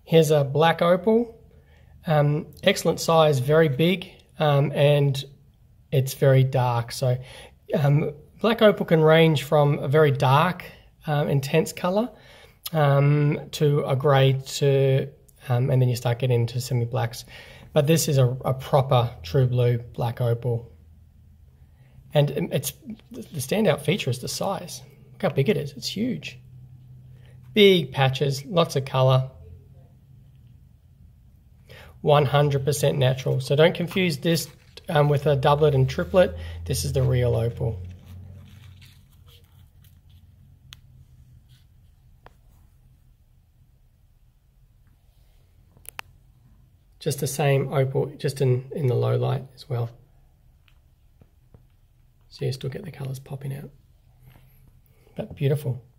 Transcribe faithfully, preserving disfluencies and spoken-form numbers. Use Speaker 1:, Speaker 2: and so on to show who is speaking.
Speaker 1: Here's a black opal, um, excellent size, very big, um, and it's very dark. So um, black opal can range from a very dark, um, intense colour um, to a grey to, um, and then you start getting into semi-blacks. But this is a, a proper true blue black opal. And it's the standout feature is the size. Look how big it is, it's huge. Big patches, lots of colour. one hundred percent natural. So don't confuse this um, with a doublet and triplet. This is the real opal. Just the same opal, just in, in the low light as well. So you still get the colours popping out. But beautiful.